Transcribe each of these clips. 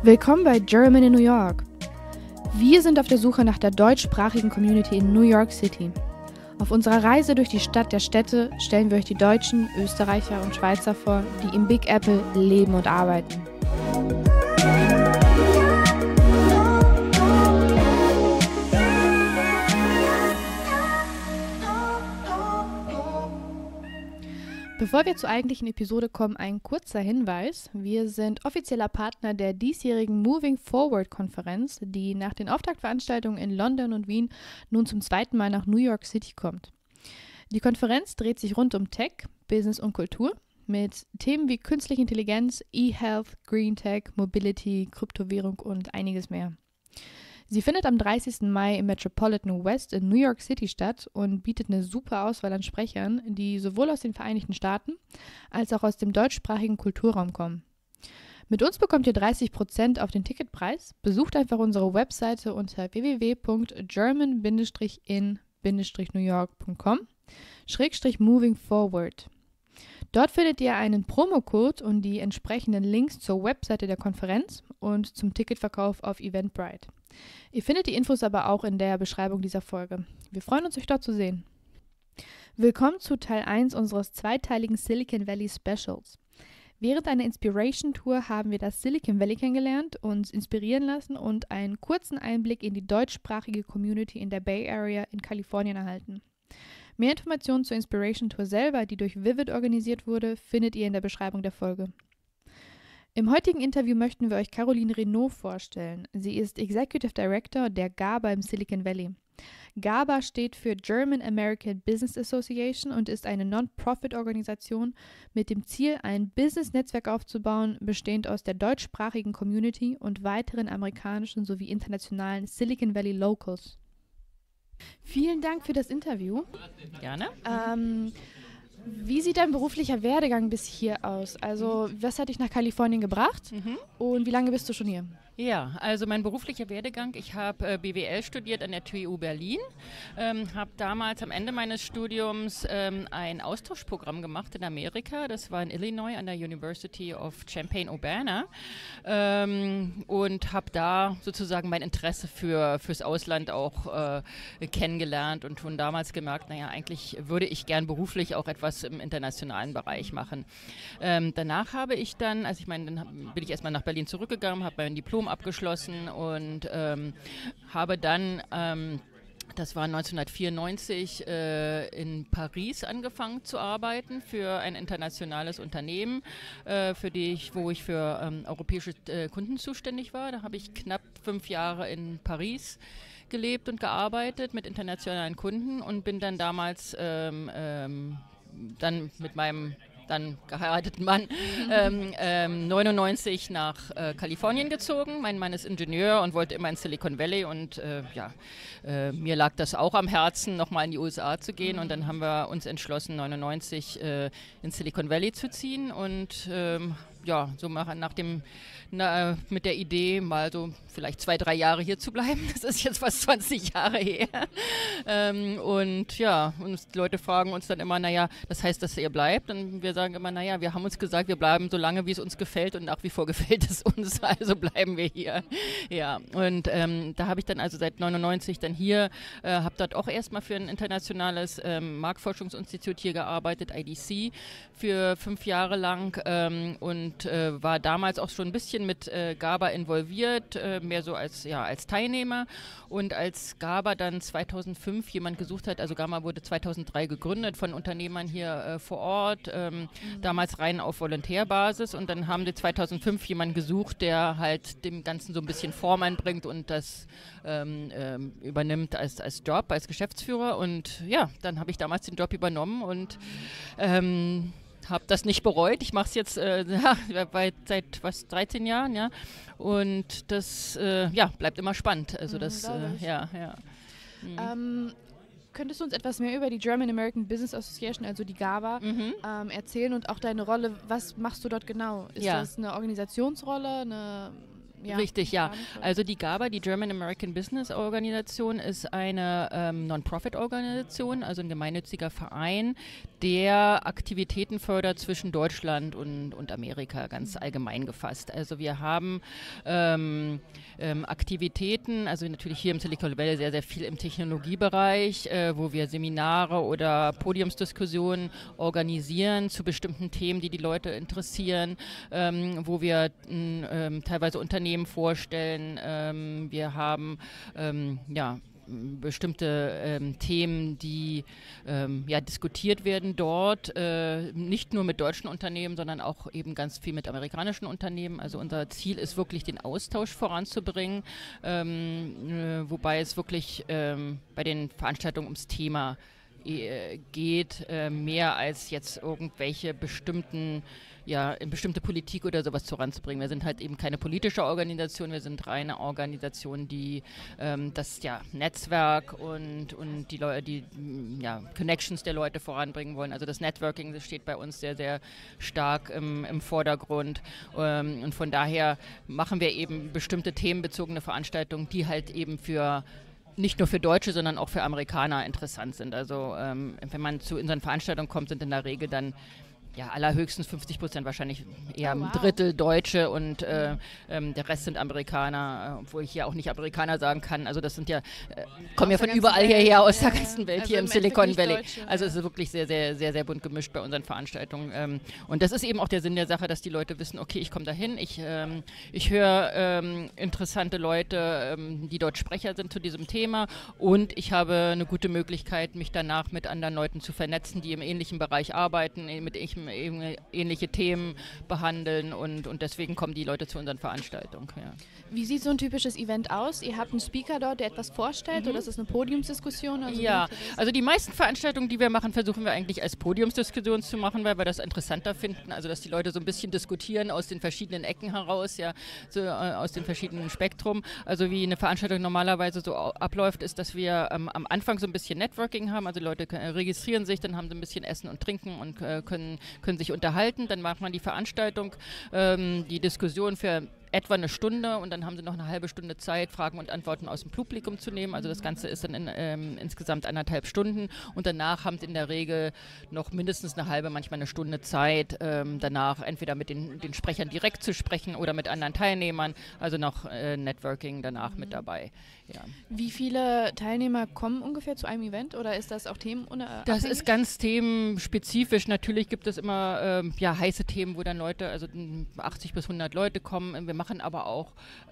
Willkommen bei German in New York. Wir sind auf der Suche nach der deutschsprachigen Community in New York City. Auf unserer Reise durch die Stadt der Städte stellen wir euch die Deutschen, Österreicher und Schweizer vor, die im Big Apple leben und arbeiten. Bevor wir zur eigentlichen Episode kommen, ein kurzer Hinweis. Wir sind offizieller Partner der diesjährigen Moving Forward Konferenz, die nach den Auftaktveranstaltungen in London und Wien nun zum zweiten Mal nach New York City kommt. Die Konferenz dreht sich rund um Tech, Business und Kultur mit Themen wie künstliche Intelligenz, E-Health, Green Tech, Mobility, Kryptowährung und einiges mehr. Sie findet am 30. Mai im Metropolitan West in New York City statt und bietet eine super Auswahl an Sprechern, die sowohl aus den Vereinigten Staaten als auch aus dem deutschsprachigen Kulturraum kommen. Mit uns bekommt ihr 30% auf den Ticketpreis. Besucht einfach unsere Webseite unter www.german-in-newyork.com/moving-forward. Dort findet ihr einen Promocode und die entsprechenden Links zur Webseite der Konferenz und zum Ticketverkauf auf Eventbrite. Ihr findet die Infos aber auch in der Beschreibung dieser Folge. Wir freuen uns, euch dort zu sehen. Willkommen zu Teil 1 unseres zweiteiligen Silicon Valley Specials. Während einer Inspiration-Tour haben wir das Silicon Valley kennengelernt, uns inspirieren lassen und einen kurzen Einblick in die deutschsprachige Community in der Bay Area in Kalifornien erhalten. Mehr Informationen zur Inspiration Tour selber, die durch Vivid organisiert wurde, findet ihr in der Beschreibung der Folge. Im heutigen Interview möchten wir euch Caroline Renaud vorstellen. Sie ist Executive Director der GABA im Silicon Valley. GABA steht für German American Business Association und ist eine Non-Profit-Organisation mit dem Ziel, ein Business-Netzwerk aufzubauen, bestehend aus der deutschsprachigen Community und weiteren amerikanischen sowie internationalen Silicon Valley Locals. Vielen Dank für das Interview. Gerne. Wie sieht dein beruflicher Werdegang bis hier aus? Also, was hat dich nach Kalifornien gebracht und wie lange bist du schon hier? Ja, also mein beruflicher Werdegang, ich habe BWL studiert an der TU Berlin, habe damals am Ende meines Studiums ein Austauschprogramm gemacht in Amerika, das war in Illinois an der University of Champaign-Urbana und habe da sozusagen mein Interesse fürs Ausland auch kennengelernt und schon damals gemerkt, naja, eigentlich würde ich gern beruflich auch etwas im internationalen Bereich machen. Danach habe ich dann, dann bin ich erstmal nach Berlin zurückgegangen, habe mein Diplom abgeschlossen und habe dann, das war 1994, in Paris angefangen zu arbeiten für ein internationales Unternehmen, wo ich für europäische Kunden zuständig war. Da habe ich knapp 5 Jahre in Paris gelebt und gearbeitet mit internationalen Kunden und bin dann damals dann mit meinem dann geheirateten Mann 99 nach Kalifornien gezogen. Mein Mann ist Ingenieur und wollte immer in Silicon Valley und mir lag das auch am Herzen, nochmal in die USA zu gehen und dann haben wir uns entschlossen, 99 in Silicon Valley zu ziehen und so mit der Idee, mal so vielleicht 2-3 Jahre hier zu bleiben. Das ist jetzt fast 20 Jahre her. Und die Leute fragen uns dann immer, naja, das heißt, dass ihr bleibt? Und wir sagen immer, naja, wir haben uns gesagt, wir bleiben so lange, wie es uns gefällt und nach wie vor gefällt es uns, also bleiben wir hier. Ja, und da habe ich dann also seit 99 dann hier, habe dort auch erstmal für ein internationales Marktforschungsinstitut hier gearbeitet, IDC, für 5 Jahre lang und war damals auch schon ein bisschen mit GABA involviert, mehr so als Teilnehmer. Und als GABA dann 2005 jemand gesucht hat, also GABA wurde 2003 gegründet von Unternehmern hier vor Ort, damals rein auf Volontärbasis. Und dann haben die 2005 jemanden gesucht, der halt dem Ganzen so ein bisschen Form einbringt und das übernimmt als Job, als Geschäftsführer. Und ja, dann habe ich damals den Job übernommen und habe das nicht bereut. Ich mache es jetzt seit 13 Jahren, ja. Und das bleibt immer spannend. Also das, Könntest du uns etwas mehr über die German American Business Association, also die GABA, erzählen und auch deine Rolle? Was machst du dort genau? Ist das eine Organisationsrolle, eine Richtig, ja. Also die GABA, die German American Business Organisation, ist eine Non-Profit-Organisation, also ein gemeinnütziger Verein, der Aktivitäten fördert zwischen Deutschland und Amerika, ganz allgemein gefasst. Also wir haben Aktivitäten, also natürlich hier im Silicon Valley sehr, sehr viel im Technologiebereich, wo wir Seminare oder Podiumsdiskussionen organisieren zu bestimmten Themen, die die Leute interessieren, wo wir teilweise Unternehmen vorstellen. Wir haben bestimmte Themen, die diskutiert werden dort, nicht nur mit deutschen Unternehmen, sondern auch eben ganz viel mit amerikanischen Unternehmen. Also unser Ziel ist wirklich, den Austausch voranzubringen, wobei es wirklich bei den Veranstaltungen ums Thema geht, mehr als jetzt irgendwelche bestimmte Politik oder sowas voranzubringen. Wir sind halt eben keine politische Organisation, wir sind reine Organisation, die das Netzwerk und die Connections der Leute voranbringen wollen. Also das Networking, das steht bei uns sehr, sehr stark im Vordergrund. Und von daher machen wir eben bestimmte themenbezogene Veranstaltungen, die halt eben nicht nur für Deutsche, sondern auch für Amerikaner interessant sind. Also wenn man zu unseren Veranstaltungen kommt, sind in der Regel dann allerhöchstens 50%, wahrscheinlich eher ein Drittel Deutsche und der Rest sind Amerikaner, obwohl ich hier auch nicht Amerikaner sagen kann. Also das sind kommen ja von überall hierher aus der ganzen Welt, also hier im Silicon Valley. Deutsche, also es ist wirklich sehr, sehr, sehr, sehr bunt gemischt bei unseren Veranstaltungen. Und das ist eben auch der Sinn der Sache, dass die Leute wissen, okay, ich komme dahin, ich höre interessante Leute, die dort Sprecher sind zu diesem Thema, und ich habe eine gute Möglichkeit, mich danach mit anderen Leuten zu vernetzen, die im ähnlichen Bereich arbeiten, mit ähnliche Themen behandeln, und deswegen kommen die Leute zu unseren Veranstaltungen. Ja. Wie sieht so ein typisches Event aus? Ihr habt einen Speaker dort, der etwas vorstellt, oder ist es eine Podiumsdiskussion? Also die meisten Veranstaltungen, die wir machen, versuchen wir eigentlich als Podiumsdiskussion zu machen, weil wir das interessanter finden, also dass die Leute so ein bisschen diskutieren aus den verschiedenen Ecken heraus, aus dem verschiedenen Spektrum. Also wie eine Veranstaltung normalerweise so abläuft, ist, dass wir am Anfang so ein bisschen Networking haben, also die Leute registrieren sich, dann haben sie ein bisschen Essen und Trinken und können sich unterhalten, dann macht man die Veranstaltung, die Diskussion für etwa eine Stunde, und dann haben sie noch eine halbe Stunde Zeit, Fragen und Antworten aus dem Publikum zu nehmen. Also das Ganze ist dann insgesamt 1,5 Stunden, und danach haben sie in der Regel noch mindestens eine halbe, manchmal eine Stunde Zeit, danach entweder mit den Sprechern direkt zu sprechen oder mit anderen Teilnehmern, also noch Networking danach mit dabei. Ja. Wie viele Teilnehmer kommen ungefähr zu einem Event, oder ist das auch themenunabhängig? Das ist ganz themenspezifisch. Natürlich gibt es immer heiße Themen, wo dann Leute, also 80 bis 100 Leute kommen. Wir machen aber auch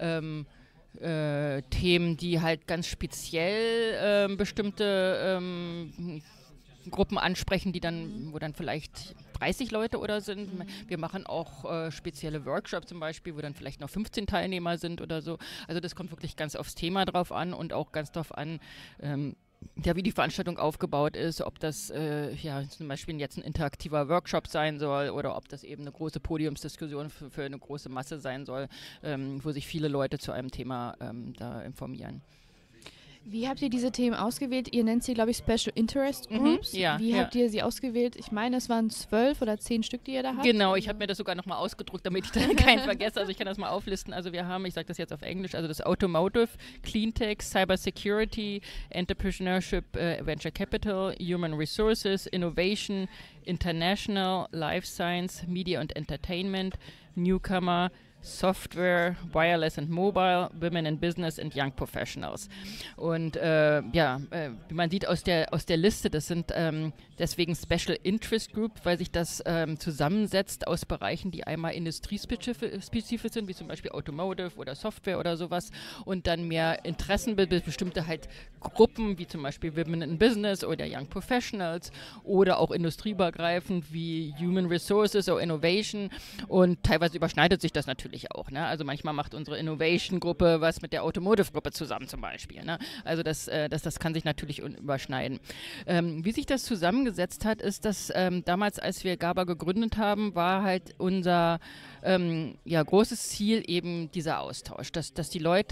Themen, die halt ganz speziell bestimmte Gruppen ansprechen, wo dann vielleicht 30 Leute oder sind. Wir machen auch spezielle Workshops zum Beispiel, wo dann vielleicht noch 15 Teilnehmer sind oder so. Also das kommt wirklich ganz aufs Thema drauf an, und auch ganz drauf an, wie die Veranstaltung aufgebaut ist, ob das zum Beispiel jetzt ein interaktiver Workshop sein soll oder ob das eben eine große Podiumsdiskussion für eine große Masse sein soll, wo sich viele Leute zu einem Thema da informieren. Wie habt ihr diese Themen ausgewählt? Ihr nennt sie, glaube ich, Special Interest Groups. Wie habt ihr sie ausgewählt? Ich meine, es waren 12 oder 10 Stück, die ihr da habt. Genau, ich habe mir das sogar nochmal ausgedruckt, damit ich dann keinen vergesse. Also ich kann das mal auflisten. Also wir haben, ich sage das jetzt auf Englisch, also das Automotive, Cleantech, Cybersecurity, Entrepreneurship, Venture Capital, Human Resources, Innovation, International, Life Science, Media and Entertainment, Newcomer, Software, Wireless and Mobile, Women in Business and Young Professionals. Und wie man sieht aus der Liste, das sind deswegen Special Interest Group, weil sich das zusammensetzt aus Bereichen, die einmal industriespezifisch sind, wie zum Beispiel Automotive oder Software oder sowas, und dann mehr Interessen, bestimmte halt Gruppen, wie zum Beispiel Women in Business oder Young Professionals, oder auch industrieübergreifend wie Human Resources oder Innovation, und teilweise überschneidet sich das natürlich auch. Ne? Also manchmal macht unsere Innovation-Gruppe was mit der Automotive-Gruppe zusammen zum Beispiel. Ne? Also das kann sich natürlich überschneiden. Wie sich das zusammengesetzt hat, ist, dass damals, als wir GABA gegründet haben, war halt unser großes Ziel eben dieser Austausch, dass die Leute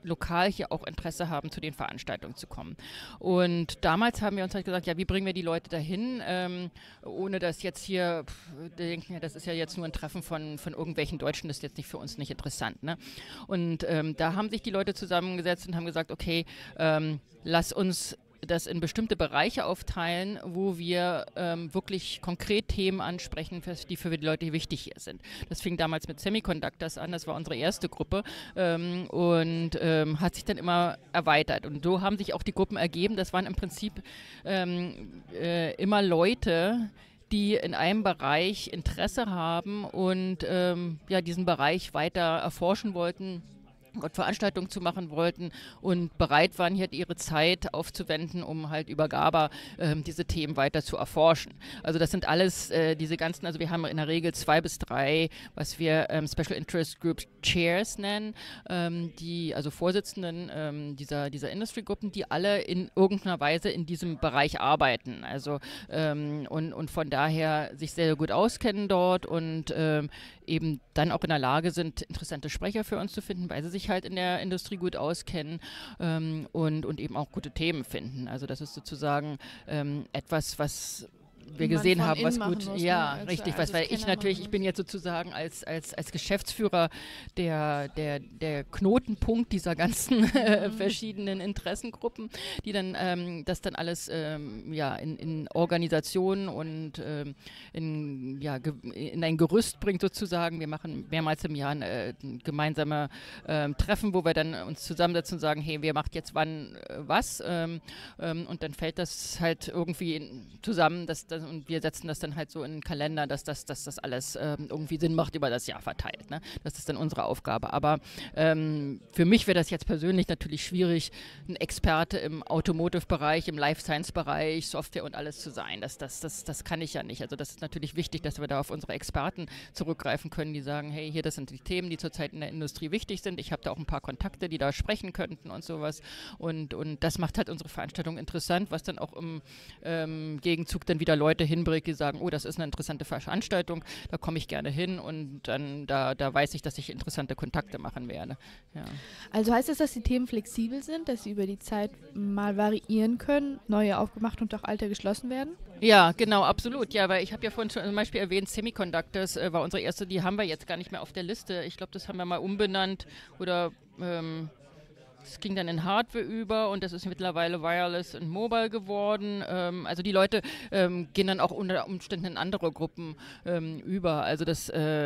lokal hier auch Interesse haben, zu den Veranstaltungen zu kommen. Und damals haben wir uns halt gesagt, ja, wie bringen wir die Leute dahin, ohne dass jetzt hier denken, ja, das ist ja jetzt nur ein Treffen von irgendwelchen Deutschen, das ist jetzt nicht für uns nicht interessant. Ne? Und da haben sich die Leute zusammengesetzt und haben gesagt, okay, lass uns das in bestimmte Bereiche aufteilen, wo wir wirklich konkret Themen ansprechen, die für die Leute wichtig hier sind. Das fing damals mit Semiconductors an, das war unsere erste Gruppe und hat sich dann immer erweitert. Und so haben sich auch die Gruppen ergeben. Das waren im Prinzip immer Leute, die in einem Bereich Interesse haben und diesen Bereich weiter erforschen wollten und Veranstaltungen zu machen wollten und bereit waren, hier ihre Zeit aufzuwenden, um halt über GABA diese Themen weiter zu erforschen. Also das sind alles diese ganzen, also wir haben in der Regel 2 bis 3, was wir Special Interest Group Chairs nennen, die, also Vorsitzenden dieser Industry-Gruppen, die alle in irgendeiner Weise in diesem Bereich arbeiten. Also und von daher sich sehr gut auskennen dort und eben dann auch in der Lage sind, interessante Sprecher für uns zu finden, weil sie sich halt in der Industrie gut auskennen und eben auch gute Themen finden. Also das ist sozusagen etwas, was wir gesehen haben, was gut, muss, ja, ne? Richtig, weil ich natürlich, ich bin jetzt sozusagen als Geschäftsführer der Knotenpunkt dieser ganzen verschiedenen Interessengruppen, die dann das dann alles in Organisationen und in ein Gerüst bringt sozusagen. Wir machen mehrmals im Jahr gemeinsame Treffen, wo wir dann uns zusammensetzen und sagen, hey, wer macht jetzt wann was und dann fällt das halt irgendwie zusammen, und wir setzen das dann halt so in den Kalender, dass das alles irgendwie Sinn macht über das Jahr verteilt. Ne? Das ist dann unsere Aufgabe. Aber für mich wäre das jetzt persönlich natürlich schwierig, ein Experte im Automotive-Bereich, im Life-Science-Bereich, Software und alles zu sein. Das kann ich ja nicht. Also das ist natürlich wichtig, dass wir da auf unsere Experten zurückgreifen können, die sagen, hey, hier, das sind die Themen, die zurzeit in der Industrie wichtig sind. Ich habe da auch ein paar Kontakte, die da sprechen könnten und sowas. Und das macht halt unsere Veranstaltung interessant, was dann auch im Gegenzug dann wieder Leute hinbringt, die sagen, oh, das ist eine interessante Veranstaltung, da komme ich gerne hin und dann da weiß ich, dass ich interessante Kontakte machen werde. Ja. Also heißt das, dass die Themen flexibel sind, dass sie über die Zeit mal variieren können, neue aufgemacht und auch alte geschlossen werden? Ja, genau, absolut. Ja, weil ich habe ja vorhin schon zum Beispiel erwähnt, Semiconductors war unsere erste, die haben wir jetzt gar nicht mehr auf der Liste. Ich glaube, das haben wir mal umbenannt oder es ging dann in Hardware über und das ist mittlerweile Wireless und Mobile geworden. Also die Leute gehen dann auch unter Umständen in andere Gruppen über. Also das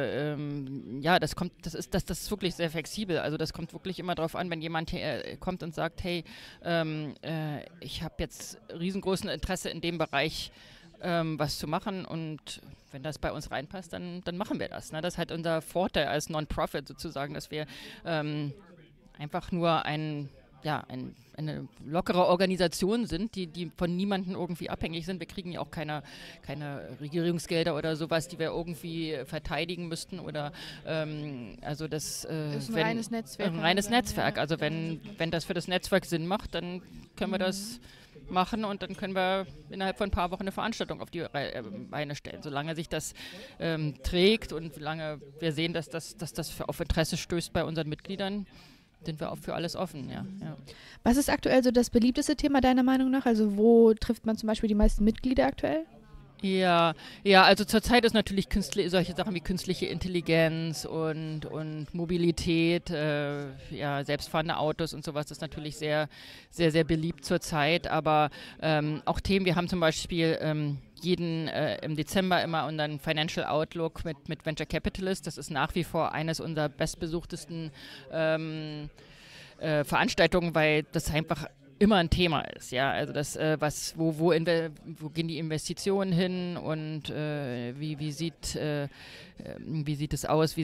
ist wirklich sehr flexibel. Also das kommt wirklich immer darauf an, wenn jemand hier kommt und sagt, hey, ich habe jetzt riesengroßes Interesse in dem Bereich was zu machen und wenn das bei uns reinpasst, dann machen wir das. Ne? Das ist halt unser Vorteil als Non-Profit sozusagen, dass wir einfach nur eine lockere Organisation sind, die von niemandem irgendwie abhängig sind. Wir kriegen ja auch keine Regierungsgelder oder sowas, die wir irgendwie verteidigen müssten oder also das ist ein reines Netzwerk. Ein reines Netzwerk. Also wenn das für das Netzwerk Sinn macht, dann können wir das machen und dann können wir innerhalb von ein paar Wochen eine Veranstaltung auf die Beine stellen. Solange sich das trägt und solange wir sehen, dass das auf Interesse stößt bei unseren Mitgliedern, sind wir auch für alles offen, ja. Was ist aktuell so das beliebteste Thema deiner Meinung nach? Also wo trifft man zum Beispiel die meisten Mitglieder aktuell? Ja, also zurzeit ist natürlich solche Sachen wie künstliche Intelligenz und Mobilität, selbstfahrende Autos und sowas, das ist natürlich sehr, sehr, sehr beliebt zurzeit, aber auch Themen, wir haben zum Beispiel im Dezember immer unseren Financial Outlook mit Venture Capitalist, das ist nach wie vor eines unserer bestbesuchtesten Veranstaltungen, weil das einfach immer ein Thema ist, ja, also das, wo gehen die Investitionen hin und wie sieht es aus,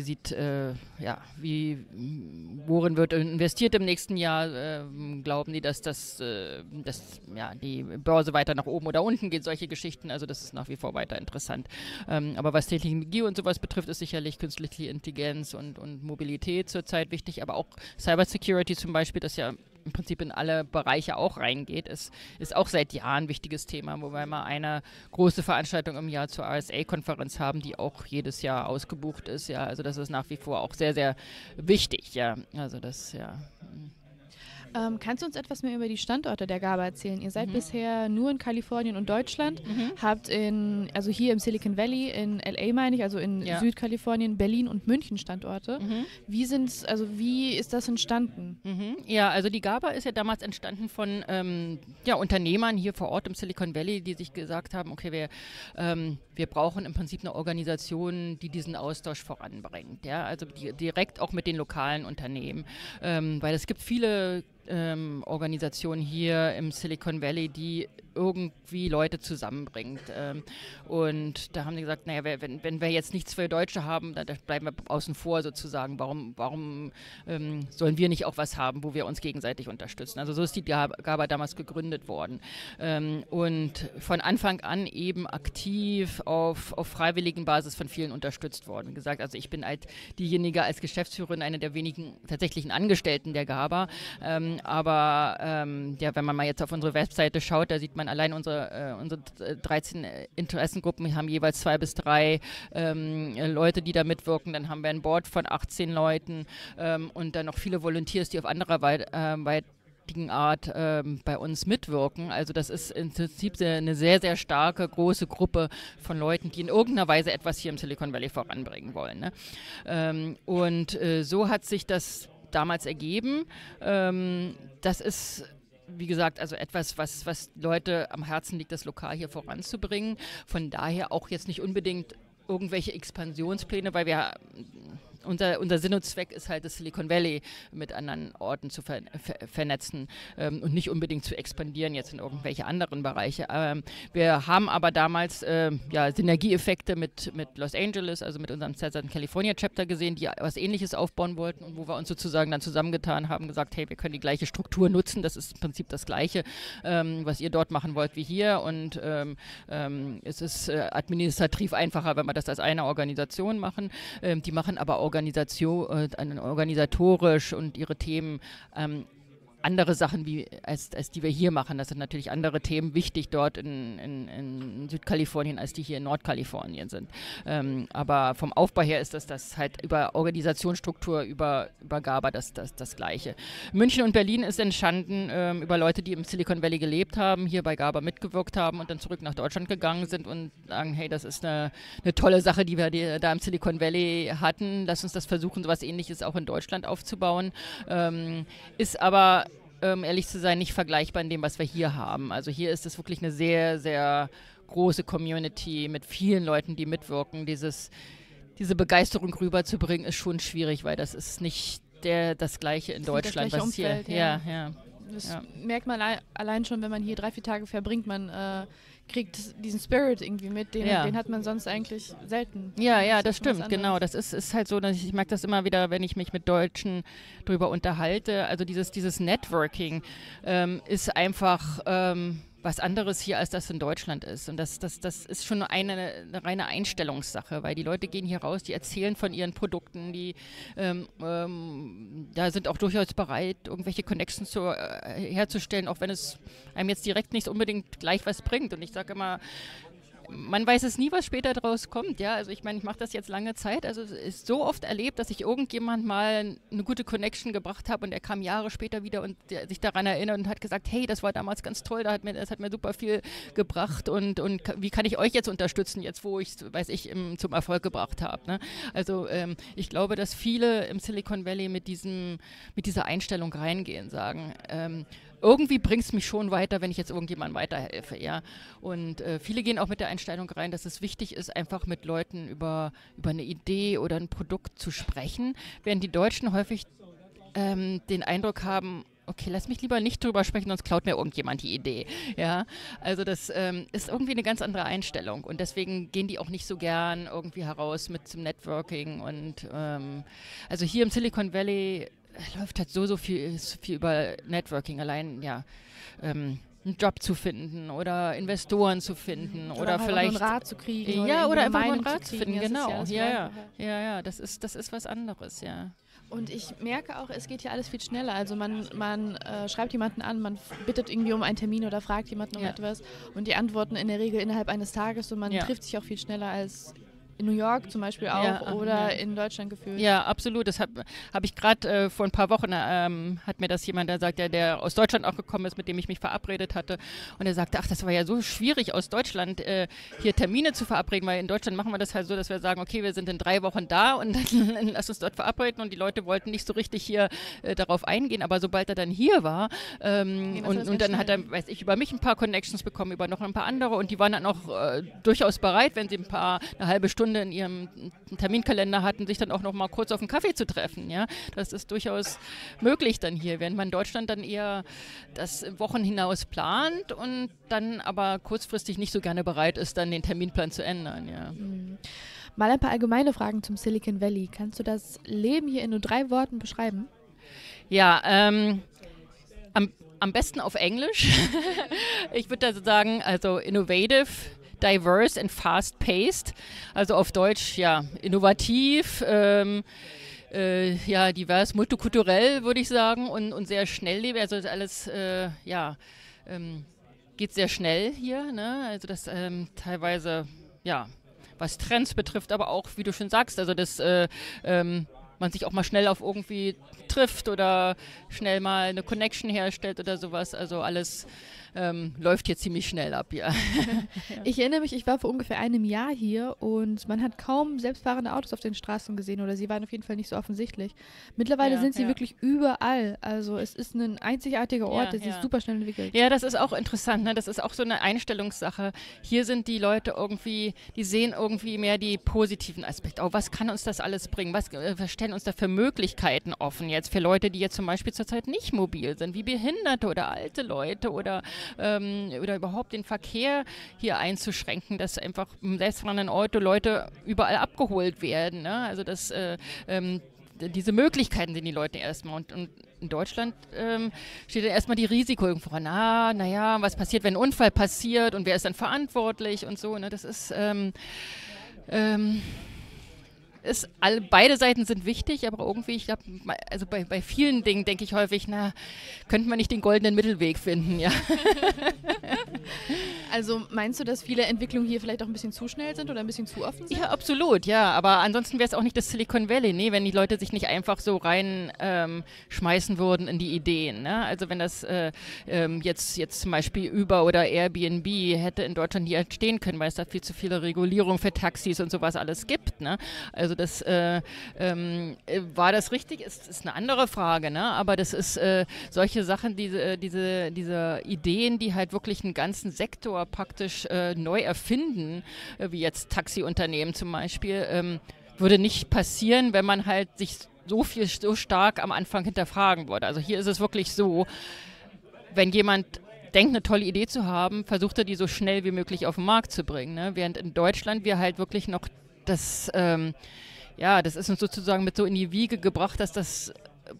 worin wird investiert im nächsten Jahr, glauben die, dass die Börse weiter nach oben oder unten geht, solche Geschichten, also das ist nach wie vor weiter interessant. Aber was Technologie und sowas betrifft, ist sicherlich künstliche Intelligenz und Mobilität zurzeit wichtig, aber auch Cybersecurity zum Beispiel, das ja im Prinzip in alle Bereiche auch reingeht, ist auch seit Jahren ein wichtiges Thema, wo wir mal eine große Veranstaltung im Jahr zur RSA-Konferenz haben, die auch jedes Jahr ausgebucht ist, ja, also das ist nach wie vor auch sehr, sehr wichtig, ja, also das, ja. Kannst du uns etwas mehr über die Standorte der GABA erzählen? Ihr seid bisher nur in Kalifornien und Deutschland, habt also hier im Silicon Valley, in LA meine ich, also in Südkalifornien, Berlin und München Standorte. Wie ist das entstanden? Ja, also die GABA ist ja damals entstanden von Unternehmern hier vor Ort im Silicon Valley, die sich gesagt haben, okay, wir brauchen im Prinzip eine Organisation, die diesen Austausch voranbringt. Ja? Also direkt auch mit den lokalen Unternehmen, weil es gibt viele Organisation hier im Silicon Valley, die irgendwie Leute zusammenbringt. Und da haben die gesagt, naja, wenn wir jetzt nichts für Deutsche haben, dann bleiben wir außen vor sozusagen. Warum sollen wir nicht auch was haben, wo wir uns gegenseitig unterstützen? Also so ist die GABA damals gegründet worden. Und von Anfang an eben aktiv auf freiwilligen Basis von vielen unterstützt worden. Wie gesagt, also ich bin halt diejenige als Geschäftsführerin, eine der wenigen tatsächlichen Angestellten der GABA. Aber wenn man mal jetzt auf unsere Webseite schaut, da sieht man allein unsere 13 Interessengruppen haben jeweils 2 bis 3 Leute, die da mitwirken. Dann haben wir ein Board von 18 Leuten und dann noch viele Volunteers, die auf anderer Art bei uns mitwirken. Also das ist im Prinzip eine sehr, sehr starke, große Gruppe von Leuten, die in irgendeiner Weise etwas hier im Silicon Valley voranbringen wollen. Ne? So hat sich das damals ergeben. Das ist, wie gesagt, also etwas, was Leute am Herzen liegt, das lokal hier voranzubringen. Von daher auch jetzt nicht unbedingt irgendwelche Expansionspläne, weil unser Sinn und Zweck ist halt, das Silicon Valley mit anderen Orten zu vernetzen und nicht unbedingt zu expandieren jetzt in irgendwelche anderen Bereiche. Wir haben aber damals Synergieeffekte mit Los Angeles, also mit unserem Southern California Chapter gesehen, die was Ähnliches aufbauen wollten und wo wir uns sozusagen dann zusammengetan haben, gesagt, hey, wir können die gleiche Struktur nutzen, das ist im Prinzip das Gleiche, was ihr dort machen wollt wie hier und es ist administrativ einfacher, wenn wir das als eine Organisation machen. Die machen aber organisatorisch und ihre Themen andere Sachen, als die wir hier machen. Das sind natürlich andere Themen wichtig dort in Südkalifornien, als die hier in Nordkalifornien sind. Aber vom Aufbau her ist das halt über Organisationsstruktur, über GABA das Gleiche. München und Berlin ist entstanden über Leute, die im Silicon Valley gelebt haben, hier bei GABA mitgewirkt haben und dann zurück nach Deutschland gegangen sind und sagen, hey, das ist eine tolle Sache, die wir da im Silicon Valley hatten. Lass uns das versuchen, sowas Ähnliches auch in Deutschland aufzubauen. Ist aber ehrlich zu sein, nicht vergleichbar in dem, was wir hier haben. Also hier ist es wirklich eine sehr, sehr große Community mit vielen Leuten, die mitwirken. Diese Begeisterung rüberzubringen, ist schon schwierig, weil das ist nicht das Gleiche in Deutschland, was Umfeld, hier. Ja. Das merkt man allein schon, wenn man hier 3-4 Tage verbringt. Man kriegt diesen Spirit irgendwie mit, den hat man sonst eigentlich selten. Ja, das stimmt, genau. Das ist halt so, dass ich mag das immer wieder, wenn ich mich mit Deutschen drüber unterhalte. Also dieses Networking ist einfach was anderes hier, als das in Deutschland ist. Und das ist schon eine reine Einstellungssache, weil die Leute gehen hier raus, die erzählen von ihren Produkten, die sind auch durchaus bereit, irgendwelche Connections herzustellen, auch wenn es einem jetzt direkt nicht unbedingt gleich was bringt. Und ich sage immer, man weiß es nie, was später draus kommt, ja. Also ich meine, ich mache das jetzt lange Zeit. Also es ist so oft erlebt, dass ich irgendjemand mal eine gute Connection gebracht habe und er kam Jahre später wieder und sich daran erinnert und hat gesagt, hey, das war damals ganz toll, das hat mir super viel gebracht und wie kann ich euch jetzt unterstützen, jetzt wo ich zum Erfolg gebracht habe. Ne? Also ich glaube, dass viele im Silicon Valley mit dieser Einstellung reingehen, sagen, irgendwie bringt es mich schon weiter, wenn ich jetzt irgendjemandem weiterhelfe, ja. Und viele gehen auch mit der Einstellung rein, dass es wichtig ist, einfach mit Leuten über eine Idee oder ein Produkt zu sprechen, während die Deutschen häufig den Eindruck haben, okay, lass mich lieber nicht drüber sprechen, sonst klaut mir irgendjemand die Idee. Ja, also das ist irgendwie eine ganz andere Einstellung und deswegen gehen die auch nicht so gern irgendwie heraus zum Networking und also hier im Silicon Valley läuft halt so viel über Networking allein, einen Job zu finden oder Investoren zu finden oder halt vielleicht einen Rat zu kriegen oder einfach nur einen Rat zu finden, genau. Ja, das ist was anderes, ja. Und ich merke auch, es geht hier alles viel schneller. Also man schreibt jemanden an, man bittet irgendwie um einen Termin oder fragt jemanden um etwas und die antworten in der Regel innerhalb eines Tages und man trifft sich auch viel schneller als in New York zum Beispiel auch oder in Deutschland gefühlt. Ja, absolut. Das hab ich gerade vor ein paar Wochen, hat mir das jemand, der sagt, der aus Deutschland auch gekommen ist, mit dem ich mich verabredet hatte. Und er sagte, ach, das war ja so schwierig aus Deutschland hier Termine zu verabreden, weil in Deutschland machen wir das halt so, dass wir sagen, okay, wir sind in 3 Wochen da und dann lass uns dort verabreden. Und die Leute wollten nicht so richtig hier darauf eingehen. Aber sobald er dann hier war und dann hat er, weiß ich, über mich ein paar Connections bekommen, über noch ein paar andere. Und die waren dann auch durchaus bereit, wenn sie eine halbe Stunde in ihrem Terminkalender hatten, sich dann auch noch mal kurz auf einen Kaffee zu treffen. Ja? Das ist durchaus möglich dann hier, während man in Deutschland dann eher das Wochen hinaus plant und dann aber kurzfristig nicht so gerne bereit ist, dann den Terminplan zu ändern. Ja. Mal ein paar allgemeine Fragen zum Silicon Valley. Kannst du das Leben hier in nur 3 Worten beschreiben? Ja, am besten auf Englisch. Ich würde also sagen, also innovative, diverse and fast-paced. Also auf Deutsch, ja, innovativ, divers, multikulturell, würde ich sagen, und sehr schnelllebig. Also alles, geht sehr schnell hier. Ne? Also das teilweise, ja, was Trends betrifft, aber auch, wie du schon sagst, also das man sich auch mal schnell auf irgendwie trifft oder schnell mal eine Connection herstellt oder sowas. Also alles läuft hier ziemlich schnell ab, ja. Ich erinnere mich, ich war vor ungefähr einem Jahr hier und man hat kaum selbstfahrende Autos auf den Straßen gesehen oder sie waren auf jeden Fall nicht so offensichtlich. Mittlerweile sind sie wirklich überall. Also es ist ein einzigartiger Ort, der sich super schnell entwickelt. Ja, das ist auch interessant, ne? Das ist auch so eine Einstellungssache. Hier sind die Leute irgendwie, die sehen irgendwie mehr die positiven Aspekte. Oh, was kann uns das alles bringen? Was stellen uns da für Möglichkeiten offen jetzt für Leute, die jetzt zum Beispiel zurzeit nicht mobil sind, wie Behinderte oder alte Leute oder überhaupt den Verkehr hier einzuschränken, dass einfach im selbstfahrenden Auto Leute überall abgeholt werden. Ne? Also das, diese Möglichkeiten sind die Leute erstmal. Und in Deutschland steht dann erstmal die Risiko voran. Naja, was passiert, wenn ein Unfall passiert und wer ist dann verantwortlich und so. Ne? Das ist beide Seiten sind wichtig, aber irgendwie, ich glaube, also bei vielen Dingen denke ich häufig, könnte man nicht den goldenen Mittelweg finden, ja. Also meinst du, dass viele Entwicklungen hier vielleicht auch ein bisschen zu schnell sind oder ein bisschen zu offen sind? Ja, absolut, ja, aber ansonsten wäre es auch nicht das Silicon Valley, ne, wenn die Leute sich nicht einfach so rein schmeißen würden in die Ideen, ne? Also wenn das jetzt zum Beispiel Uber oder Airbnb hätte in Deutschland nie entstehen können, weil es da viel zu viele Regulierung für Taxis und sowas alles gibt, ne? Also das war das richtig, ist eine andere Frage, ne? Aber das ist solche Sachen, diese Ideen, die halt wirklich einen ganzen Sektor praktisch neu erfinden, wie jetzt Taxiunternehmen zum Beispiel, würde nicht passieren, wenn man halt sich so stark am Anfang hinterfragen würde. Also hier ist es wirklich so, wenn jemand denkt, eine tolle Idee zu haben, versucht er die so schnell wie möglich auf den Markt zu bringen, ne? Während in Deutschland wir halt wirklich noch das ist uns sozusagen mit so in die Wiege gebracht, dass das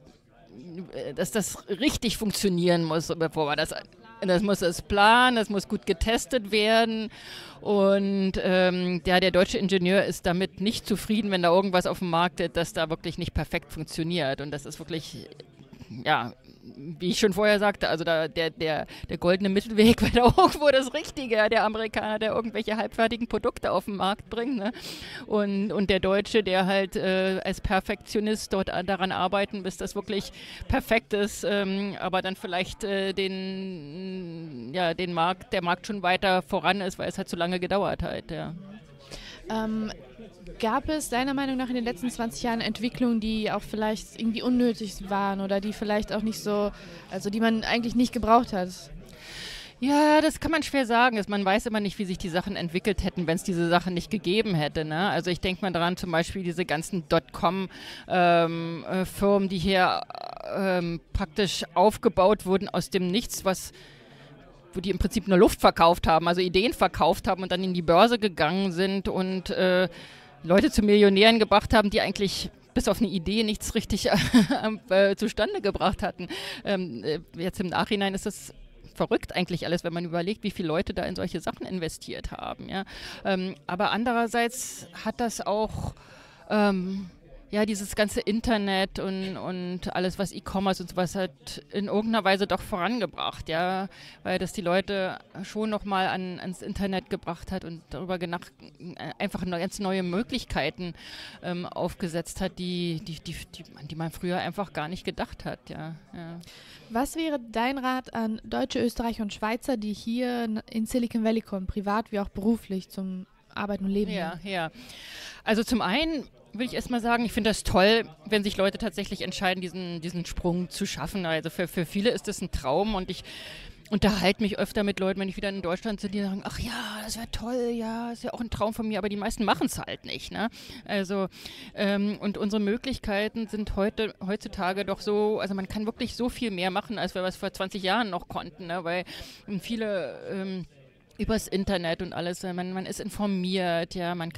richtig funktionieren muss, bevor wir das muss es planen, das muss gut getestet werden und der deutsche Ingenieur ist damit nicht zufrieden, wenn da irgendwas auf dem Markt ist, das da wirklich nicht perfekt funktioniert und das ist wirklich, ja, wie ich schon vorher sagte, also der goldene Mittelweg wäre da irgendwo das Richtige, der Amerikaner, der irgendwelche halbfertigen Produkte auf den Markt bringt, ne? Und der Deutsche, der halt als Perfektionist dort daran arbeiten, bis das wirklich perfekt ist, aber dann vielleicht der Markt schon weiter voran ist, weil es halt so lange gedauert hat, ja. Gab es deiner Meinung nach in den letzten 20 Jahren Entwicklungen, die auch vielleicht irgendwie unnötig waren oder die vielleicht auch nicht so, also die man eigentlich nicht gebraucht hat? Ja, das kann man schwer sagen. Man weiß immer nicht, wie sich die Sachen entwickelt hätten, wenn es diese Sachen nicht gegeben hätte. Ne? Also ich denke mal daran, zum Beispiel diese ganzen Dotcom-Firmen, die hier praktisch aufgebaut wurden aus dem Nichts, wo die im Prinzip nur Luft verkauft haben, also Ideen verkauft haben und dann in die Börse gegangen sind und Leute zu Millionären gebracht haben, die eigentlich bis auf eine Idee nichts richtig zustande gebracht hatten. Jetzt im Nachhinein ist das verrückt eigentlich alles, wenn man überlegt, wie viele Leute da in solche Sachen investiert haben. Ja? Aber andererseits hat das auch ja, dieses ganze Internet und alles, was E-Commerce und sowas hat in irgendeiner Weise doch vorangebracht, ja, weil das die Leute schon nochmal ans Internet gebracht hat und darüber einfach ganz neue Möglichkeiten aufgesetzt hat, die man früher einfach gar nicht gedacht hat, ja. Was wäre dein Rat an Deutsche, Österreicher und Schweizer, die hier in Silicon Valley kommen, privat wie auch beruflich zum Arbeiten und Leben? Ja. Also zum einen will ich erstmal sagen, ich finde das toll, wenn sich Leute tatsächlich entscheiden, diesen Sprung zu schaffen. Also für viele ist das ein Traum und ich unterhalte mich öfter mit Leuten, wenn ich wieder in Deutschland bin, die sagen, ach ja, das wäre toll, ja, ist ja auch ein Traum von mir, aber die meisten machen es halt nicht. Ne? Also, und unsere Möglichkeiten sind heutzutage doch so, also man kann wirklich so viel mehr machen, als wir was vor 20 Jahren noch konnten, ne? Weil viele übers Internet und alles, man ist informiert, ja, man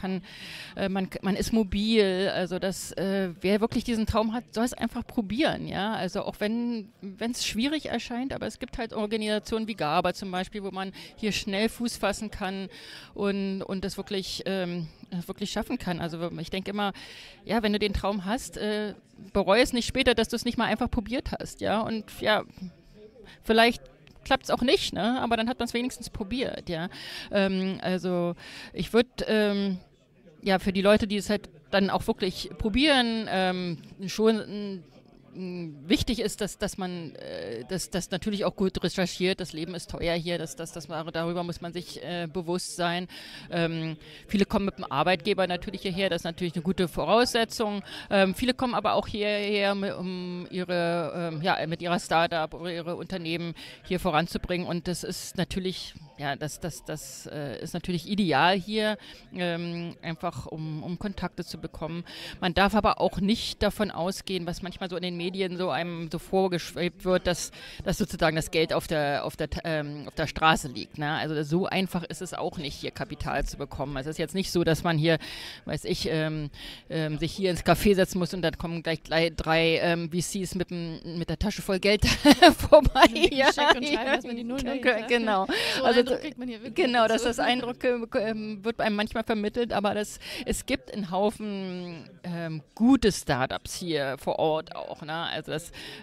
ist mobil, also wer wirklich diesen Traum hat, soll es einfach probieren, ja, also auch wenn es schwierig erscheint, aber es gibt halt Organisationen wie GABA zum Beispiel, wo man hier schnell Fuß fassen kann und das wirklich schaffen kann, also ich denke immer, ja, wenn du den Traum hast, bereue es nicht später, dass du es nicht mal einfach probiert hast, ja, und ja, vielleicht klappt es auch nicht, ne? Aber dann hat man es wenigstens probiert, ja. Also ich würde, ja, für die Leute, die es halt dann auch wirklich probieren, schon wichtig ist, dass man das natürlich auch gut recherchiert. Das Leben ist teuer hier, darüber muss man sich bewusst sein. Viele kommen mit dem Arbeitgeber natürlich hierher, das ist natürlich eine gute Voraussetzung. Viele kommen aber auch hierher, um mit ihrer Startup oder ihre Unternehmen hier voranzubringen und das ist natürlich das ist natürlich ideal hier, einfach um Kontakte zu bekommen. Man darf aber auch nicht davon ausgehen, was manchmal so in den Medien so einem so vorgeschwebt wird, dass sozusagen das Geld auf der Straße liegt. Ne? Also so einfach ist es auch nicht, hier Kapital zu bekommen. Es ist jetzt nicht so, dass man hier, weiß ich, sich hier ins Café setzen muss und dann kommen gleich drei VCs mit der Tasche voll Geld vorbei. Ja, und schreiben, dass man die Nullen dahinter. Genau. So also kriegt man hier wirklich genau, dass das Eindruck wird einem manchmal vermittelt, aber es gibt einen Haufen gute Startups hier vor Ort auch. Ne? Also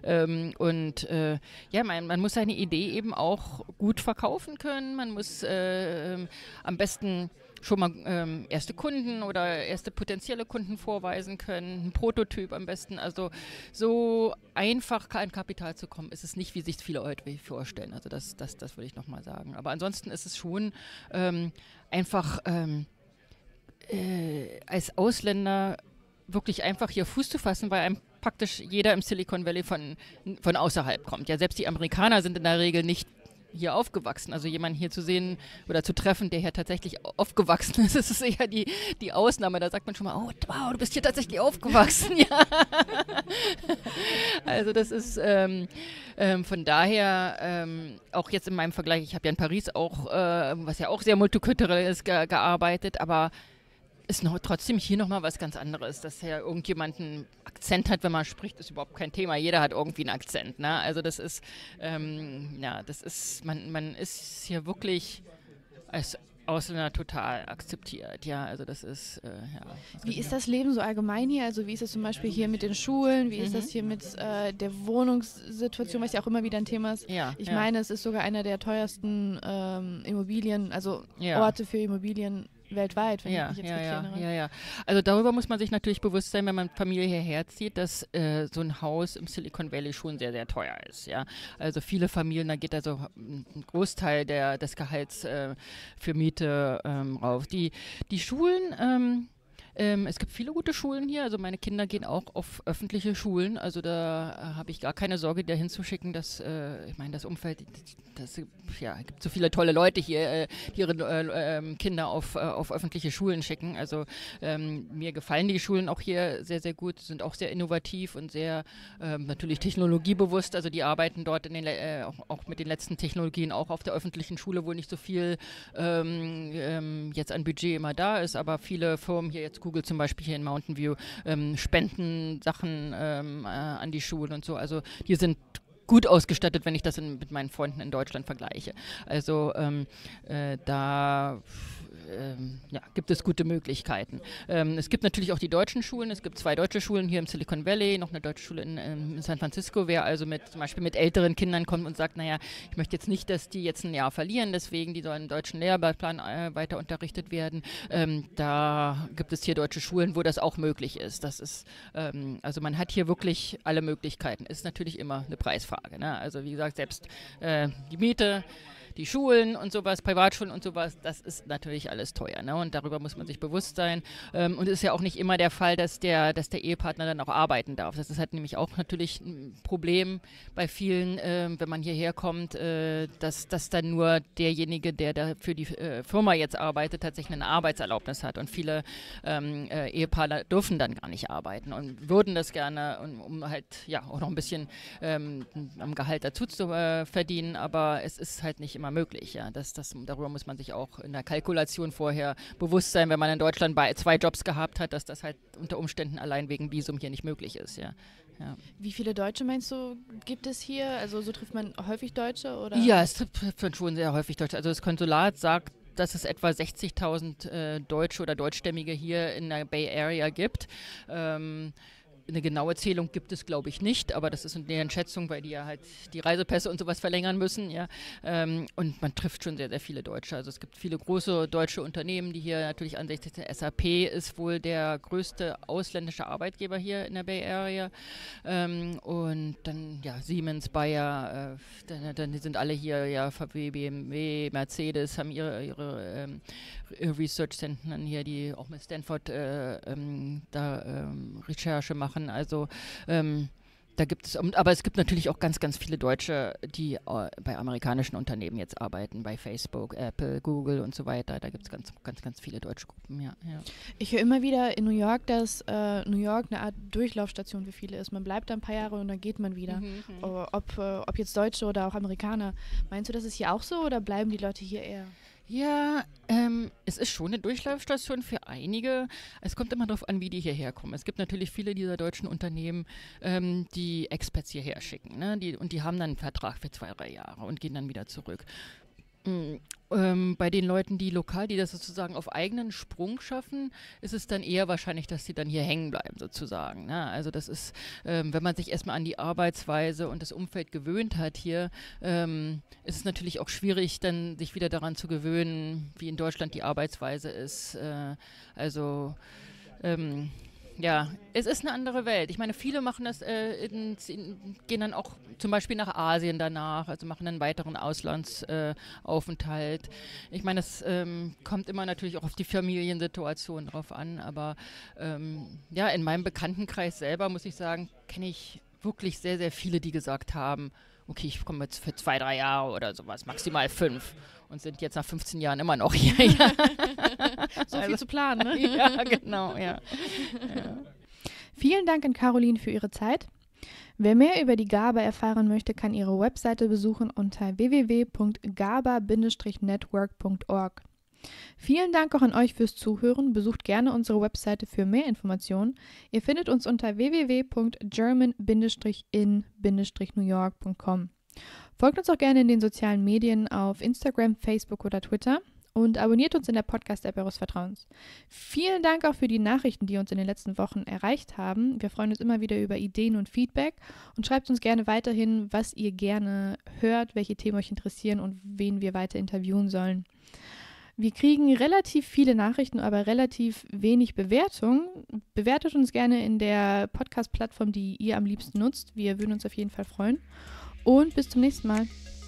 man muss seine Idee eben auch gut verkaufen können. Man muss am besten schon mal erste Kunden oder erste potenzielle Kunden vorweisen können, ein Prototyp am besten. Also so einfach an Kapital zu kommen, ist es nicht, wie sich viele Leute vorstellen. Also das würde ich nochmal sagen. Aber ansonsten ist es schon einfach als Ausländer wirklich einfach hier Fuß zu fassen, weil einem praktisch jeder im Silicon Valley von außerhalb kommt. Ja, selbst die Amerikaner sind in der Regel nicht hier aufgewachsen. Also jemanden hier zu sehen oder zu treffen, der hier tatsächlich aufgewachsen ist, das ist eher die Ausnahme. Da sagt man schon mal, oh wow, du bist hier tatsächlich aufgewachsen. Ja. Also das ist von daher auch jetzt in meinem Vergleich, ich habe ja in Paris auch, was ja auch sehr multikulturell ist, gearbeitet, aber ist trotzdem hier nochmal was ganz anderes, dass ja irgendjemand einen Akzent hat, wenn man spricht, ist überhaupt kein Thema. Jeder hat irgendwie einen Akzent. Ne? Also das ist, man ist hier wirklich als Ausländer total akzeptiert. Ja, also das ist, Wie ist das Leben so allgemein hier? Also wie ist es zum Beispiel hier mit den Schulen? Wie ist das hier mit der Wohnungssituation, was ja auch immer wieder ein Thema ist? Ja, ich meine, es ist sogar einer der teuersten Immobilien, also Orte für Immobilien weltweit, wenn ich mich jetzt richtig erinnere. Ja. Also darüber muss man sich natürlich bewusst sein, wenn man Familie hierher zieht, dass so ein Haus im Silicon Valley schon sehr, sehr teuer ist. Ja? Also viele Familien, da geht also ein Großteil des Gehalts für Miete rauf. Die Schulen, es gibt viele gute Schulen hier, also meine Kinder gehen auch auf öffentliche Schulen, also da habe ich gar keine Sorge, da hinzuschicken, dass, ich meine, das Umfeld, es gibt so viele tolle Leute hier, die ihre Kinder auf öffentliche Schulen schicken, also mir gefallen die Schulen auch hier sehr, sehr gut, sind auch sehr innovativ und sehr natürlich technologiebewusst, also die arbeiten dort auch mit den letzten Technologien, auch auf der öffentlichen Schule, wo nicht so viel jetzt an Budget immer da ist, aber viele Firmen hier jetzt Google zum Beispiel hier in Mountain View spenden Sachen an die Schulen und so. Also die sind gut ausgestattet, wenn ich das mit meinen Freunden in Deutschland vergleiche. Also da gibt es gute Möglichkeiten. Es gibt natürlich auch die deutschen Schulen. Es gibt 2 deutsche Schulen hier im Silicon Valley, noch eine deutsche Schule in San Francisco. Wer also zum Beispiel mit älteren Kindern kommt und sagt, naja, ich möchte jetzt nicht, dass die jetzt ein Jahr verlieren, deswegen die sollen im deutschen Lehrplan weiter unterrichtet werden. Da gibt es hier deutsche Schulen, wo das auch möglich ist. Das ist, also man hat hier wirklich alle Möglichkeiten. Ist natürlich immer eine Preisfrage. Ne? Also wie gesagt, selbst die Miete, die Schulen und sowas, Privatschulen und sowas, das ist natürlich alles teuer, ne? Und darüber muss man sich bewusst sein. Und es ist ja auch nicht immer der Fall, dass der Ehepartner dann auch arbeiten darf. Das ist halt nämlich auch natürlich ein Problem bei vielen, wenn man hierher kommt, dass dann nur derjenige, der da für die Firma jetzt arbeitet, tatsächlich eine Arbeitserlaubnis hat. Und viele Ehepaare dürfen dann gar nicht arbeiten und würden das gerne, um halt auch noch ein bisschen am Gehalt dazu zu verdienen, aber es ist halt nicht immer möglich. Ja. Darüber muss man sich auch in der Kalkulation vorher bewusst sein, wenn man in Deutschland 2 Jobs gehabt hat, dass das halt unter Umständen allein wegen Visum hier nicht möglich ist. Ja. Ja. Wie viele Deutsche meinst du, gibt es hier? Also so trifft man häufig Deutsche? Oder? Ja, es trifft schon sehr häufig Deutsche. Also das Konsulat sagt, dass es etwa 60.000 Deutsche oder Deutschstämmige hier in der Bay Area gibt. Eine genaue Zählung gibt es, glaube ich, nicht, aber das ist eine Schätzung, weil die ja halt die Reisepässe und sowas verlängern müssen. Ja. Und man trifft schon sehr, sehr viele Deutsche. Also es gibt viele große deutsche Unternehmen, die hier natürlich ansässig sind. SAP ist wohl der größte ausländische Arbeitgeber hier in der Bay Area. Und dann Siemens, Bayer, dann sind alle hier, VW, BMW, Mercedes haben ihre Research-Zentren hier, die auch mit Stanford Recherche machen. Also da gibt es, aber es gibt natürlich auch ganz, ganz viele Deutsche, die bei amerikanischen Unternehmen jetzt arbeiten, bei Facebook, Apple, Google und so weiter. Da gibt es ganz, ganz, ganz viele deutsche Gruppen, ja. Ich höre immer wieder in New York, dass New York eine Art Durchlaufstation für viele ist. Man bleibt da ein paar Jahre und dann geht man wieder. Ob jetzt Deutsche oder auch Amerikaner. Meinst du, das ist hier auch so oder bleiben die Leute hier eher? Ja, es ist schon eine Durchlaufstation für einige. Es kommt immer darauf an, wie die hierher kommen. Es gibt natürlich viele dieser deutschen Unternehmen, die Expats hierher schicken. Ne? Die haben dann einen Vertrag für 2-3 Jahre und gehen dann wieder zurück. Bei den Leuten, die das sozusagen auf eigenen Sprung schaffen, ist es dann eher wahrscheinlich, dass sie dann hier hängen bleiben sozusagen. Ne? Also das ist, wenn man sich erstmal an die Arbeitsweise und das Umfeld gewöhnt hat hier, ist es natürlich auch schwierig, dann sich wieder daran zu gewöhnen, wie in Deutschland die Arbeitsweise ist. Ja, es ist eine andere Welt. Ich meine, viele machen das, gehen dann auch zum Beispiel nach Asien danach, also machen einen weiteren Auslandsaufenthalt. Ich meine, das kommt immer natürlich auch auf die Familiensituation drauf an, aber in meinem Bekanntenkreis selber, muss ich sagen, kenne ich wirklich sehr, sehr viele, die gesagt haben, okay, ich komme jetzt für 2-3 Jahre oder sowas, maximal 5 und sind jetzt nach 15 Jahren immer noch hier. Ja. So viel zu planen, ne? Ja, genau, ja. Vielen Dank an Caroline für ihre Zeit. Wer mehr über die GABA erfahren möchte, kann ihre Webseite besuchen unter www.gaba-network.org. Vielen Dank auch an euch fürs Zuhören. Besucht gerne unsere Webseite für mehr Informationen. Ihr findet uns unter www.german-in-newyork.com. Folgt uns auch gerne in den sozialen Medien auf Instagram, Facebook oder Twitter und abonniert uns in der Podcast-App eures Vertrauens. Vielen Dank auch für die Nachrichten, die uns in den letzten Wochen erreicht haben. Wir freuen uns immer wieder über Ideen und Feedback und schreibt uns gerne weiterhin, was ihr gerne hört, welche Themen euch interessieren und wen wir weiter interviewen sollen. Wir kriegen relativ viele Nachrichten, aber relativ wenig Bewertungen. Bewertet uns gerne in der Podcast-Plattform, die ihr am liebsten nutzt. Wir würden uns auf jeden Fall freuen. Und bis zum nächsten Mal.